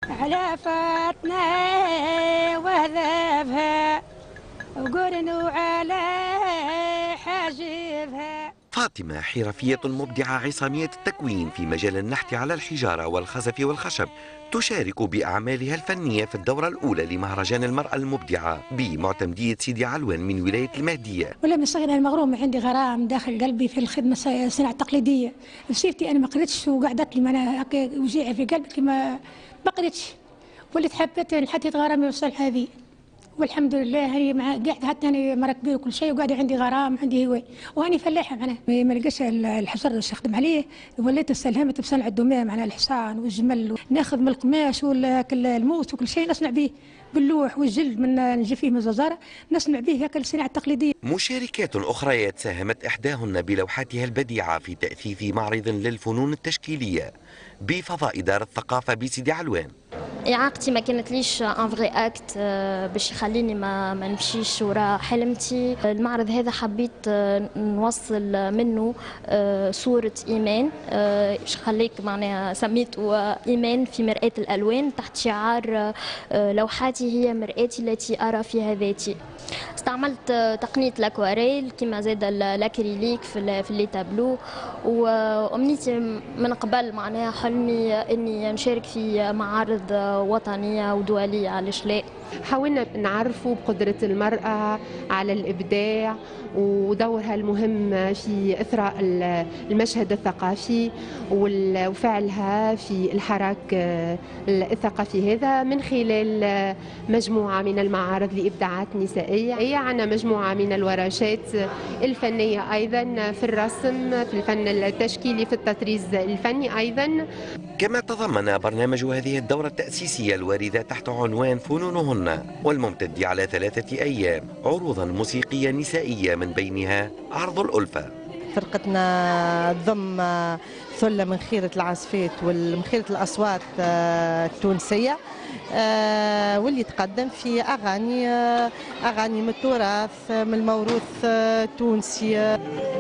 على فاطمة وهذابها وقرنوا على حاجبها. فاطمة حرفية مبدعة عصامية التكوين في مجال النحت على الحجارة والخزف والخشب، تشارك بأعمالها الفنية في الدورة الأولى لمهرجان المرأة المبدعة بمعتمدية سيدي علوان من ولاية المهدية. ولا من صغري أنا مغرومة، عندي غرام داخل قلبي في الخدمة الصناعة التقليدية. سيرتي أنا ما قريتش وقعدت لي معناها هكا وجيعة في قلبي كما ما قريتش، وليت حبيت نحدد غرامي والصالحة هذه، والحمد لله هي مع قاعده حتى انا مرة كبير وكل شيء، وقاعده عندي غرام عندي هواي وهاني فلاحه معناها. ما لقاش الحجر اللي نخدم عليه، وليت استلهمت بصنع الدماء معناها الحصان والجمل، ناخذ من القماش والموس وكل شيء نصنع به باللوح والجلد من نجيب فيه من الززاره نصنع به هكا الصناعه التقليديه. مشاركات أخريات ساهمت إحداهن بلوحاتها البديعة في تأثيث معرض للفنون التشكيلية بفضاء دار الثقافة بسيدي علوان. إعاقتي ما كانت ليش ان فري اكت باش يخليني ما نمشيش وراء حلمتي. المعرض هذا حبيت نوصل منه صورة إيمان، خليك معناها سميته إيمان في مرآة الألوان، تحت شعار لوحاتي هي مرآتي التي أرى فيها ذاتي. استعملت تقنية الأكواريل كما زاد الأكريليك في اللي تابلو، وأمنيتي من قبل معناها حلمي إني نشارك في معارض وطنية ودولية، علاش لا. حاولنا نعرفوا بقدرة المرأة على الإبداع ودورها المهم في إثراء المشهد الثقافي وفعلها في الحراك الثقافي هذا من خلال مجموعة من المعارض لإبداعات نسائية. عندنا مجموعة من الورشات الفنية أيضا في الرسم، في الفن التشكيلي، في التطريز الفني أيضا. كما تضمن برنامج هذه الدورة التأسيسية الواردة تحت عنوان فنونهن والممتد على 3 أيام عروضا موسيقية نسائية من بينها عرض الألفة. فرقتنا تضم ثلة من خيرة العازفات ومن خيرة الأصوات التونسية، واللي تقدم في أغاني من التراث من الموروث التونسي.